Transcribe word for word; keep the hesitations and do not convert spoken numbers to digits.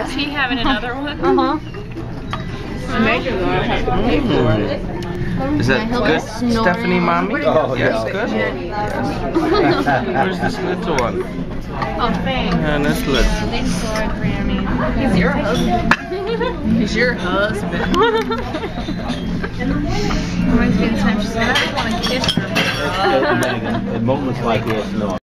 Is he having another one? Uh-huh. Major though, I have to pay for it. Is that good, Stephanie, mommy? Oh, yes, yeah. good. Yes. Where's this little one? Oh, thanks. And this little. Thanks for it, Grammy. He's your husband. He's your husband. Reminds me of the time she said, I don't want to kiss her. Megan, at moments like this, no.